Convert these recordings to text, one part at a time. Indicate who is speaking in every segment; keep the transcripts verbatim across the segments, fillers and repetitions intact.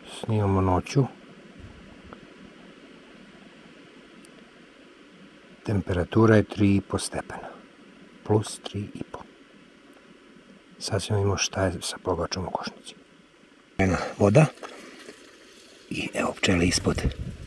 Speaker 1: Snimamo noću. Temperatura je tri i po stepena. Plus tri i po. Sad ćemo imamo šta je sa pogačom u košnici. Ena voda. I evo pčele ispod.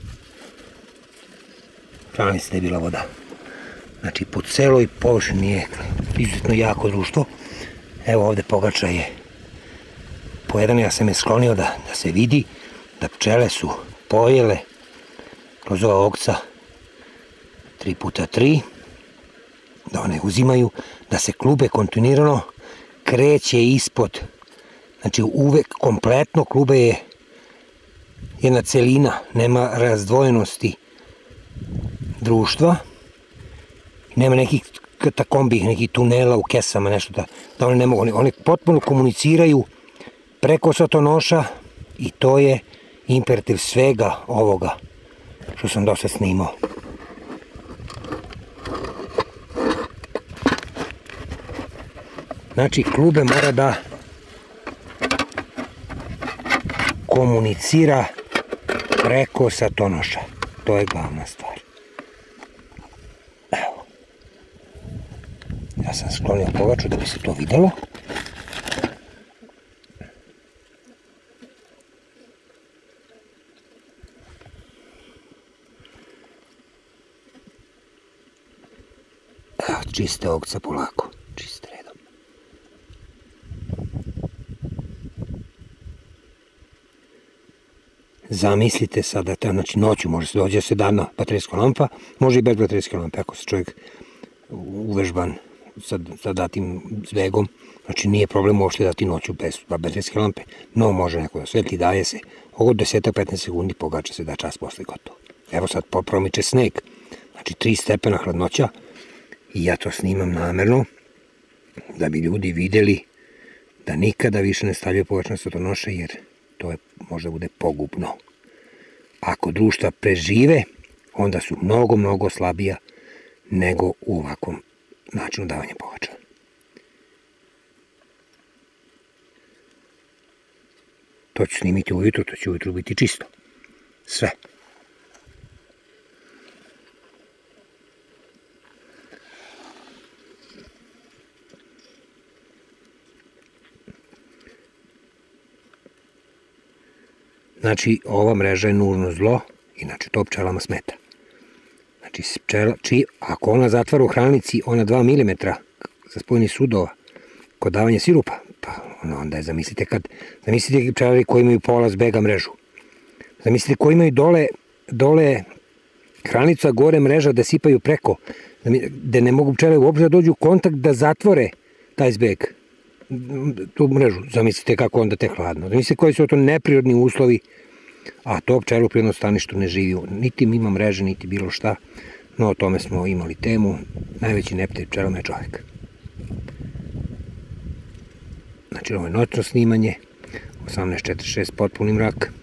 Speaker 1: Pravili se da je bila voda. Znači po celoj površini je izuzetno jako društvo. Evo ovde pogača je po jedan, ja sam je sklonio da, da se vidi da pčele su pojele kroz ova okca tri puta tri, da one uzimaju, da se klube kontinuirano, kreće ispod, znači uvek kompletno klube je jedna celina, nema razdvojenosti društva, nema nekih katakombi, nekih tunela u kesama, nešto da, da oni ne mogu, oni, oni potpuno komuniciraju preko satonoša i to je imperativ svega ovoga što sam do sad snimao. Znači, klube mora da komunicira preko satonoša. To je glavna stvar. Evo. Ja sam sklonio pogaču da bi se to videlo. Evo, čiste okca polako. Čiste redom. Zamislite sada, znači noću može se dođe se da na baterijska lampa, može i bez baterijske lampe, ako se čovjek uvežban sa, sa datim zbegom, znači nije problem uopšte dati noću bez baterijske lampe, no može neko da svetli, daje se, oko deset do petnaest sekundi pogača se da čas posle gotovo. Evo sad promiče sneg, znači tri stepena hladnoća i ja to snimam namerno da bi ljudi videli da nikada više ne stavljaju pogačne satonoše jer to je, možda bude pogubno. Ako društva prežive, onda su mnogo, mnogo slabija nego u ovakvom načinu davanja pogača. To ću snimiti ujutru, to će ujutru biti čisto. Sve. Znači, ova mreža je nužno zlo, inače to pčelama smeta. Znači, pčela, či, ako ona zatvara u hranilici, ona dva milimetra za spojeni sudova kod davanja sirupa, pa onda je, zamislite kad, zamislite pčelari koji imaju pola zbega mrežu. Zamislite koji imaju dole, dole hranilicu, a gore mreža da sipaju preko, gde ne mogu pčele uopšte da dođu u kontakt da zatvore taj zbeg. Tu mrežu, zamislite kako onda te hladno. Zamislite koji su to neprirodni uslovi, a to pčela u prirodnom staništu ne živi. Niti ima mreže, niti bilo šta, no o tome smo imali temu. Najveći neprijatelj pčelama je čovjek. Znači ovo je noćno snimanje, osamnaest četrdeset šest potpuni mrak.